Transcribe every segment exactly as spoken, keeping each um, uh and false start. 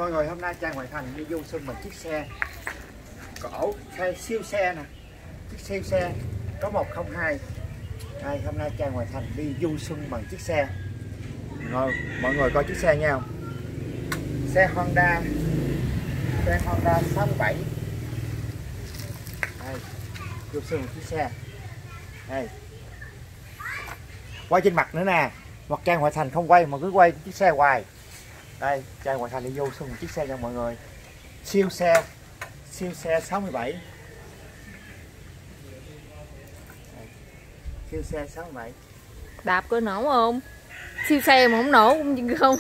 Mọi người, hôm nay Trang Hoàng Thành đi du xuân bằng chiếc xe cổ xe siêu xe nè, chiếc siêu xe có một không hai. Đây, hôm nay Trang Hoàng Thành đi du xuân bằng chiếc xe. Rồi, mọi người coi chiếc xe nha. Xe Honda, xe Honda sáu bảy. Đây, du xuân bằng chiếc xe. Đây, quay trên mặt nữa nè, hoặc Trang Hoàng Thành không quay mà cứ quay chiếc xe hoài. Đây, Trang Hoàng Thành đi vô xuân một chiếc xe cho mọi người. Siêu xe, siêu xe sáu bảy. Đây, siêu xe sáu bảy. Đạp có nổ không? Siêu xe mà không nổ cũng không.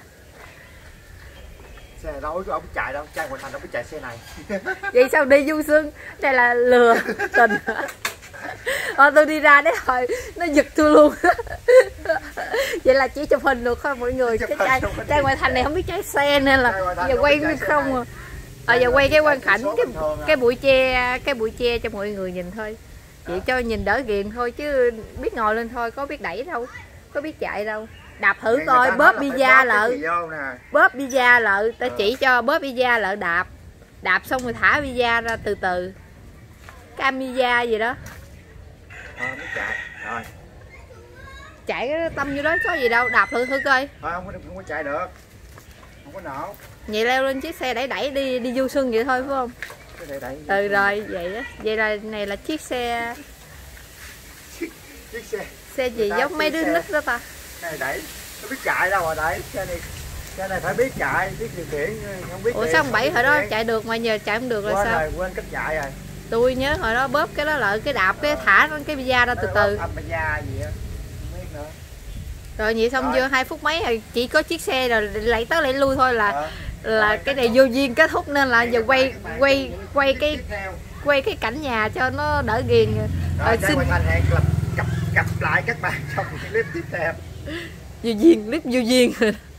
Xe này đâu, ông biết chạy đâu, Trang Hoàng Thành đâu biết chạy xe này. Vậy sao đi du xuân? Đây là lừa tình. Ờ, tôi đi ra đấy rồi nó giật tôi luôn. Vậy là chỉ chụp hình được thôi mọi người. Cái Trang, Trang Hoàng Thành này không biết chạy xe nên là giờ quay không à. Ờ, giờ quay cái quang cảnh cái cái bụi tre, cái bụi tre cho mọi người nhìn thôi. Vậy cho nhìn đỡ ghiền thôi chứ biết ngồi lên thôi, có biết đẩy đâu, có biết chạy đâu. Đạp thử coi, bóp pizza lợ, bóp pizza lợ, ta chỉ cho bóp pizza lợ đạp, đạp xong rồi thả pizza ra từ từ, cam pizza gì đó. Ờ, mới chạy rồi. Chạy cái tâm vô đó có gì đâu, đạp thử thử coi. Thôi không có không có chạy được, không có nổ. Vậy leo lên chiếc xe đẩy đẩy đi đi du xuân vậy thôi phải không? Đẩy đẩy. Ừ rồi vậy đó, vậy là này là chiếc xe. Chiếc xe. Xe gì giống mấy đứa nít đó ta? Xe này đẩy, nó biết chạy đâu mà đẩy. Xe này, xe này phải biết chạy, biết điều khiển, không biết. Ủa sao ông Bảy hồi đó chạy được mà giờ chạy không được là quên sao? Rồi, quên cách chạy rồi. Tôi nhớ hồi đó bóp cái đó lại cái đạp cái thả cái pizza ra từ từ. Âm pizza gì á, không biết nữa. Rồi vậy xong chưa hai phút mấy rồi chỉ có chiếc xe rồi lại tới lại lui thôi là Ờ. là rồi, cái này vô duyên kết thúc nên là giờ quay quay quay cái quay cái cảnh nhà cho nó đỡ ghiền. Rồi, rồi xin Hoàng Thành hẹn gặp, gặp gặp lại các bạn trong clip tiếp theo. Vô duyên, clip vô duyên.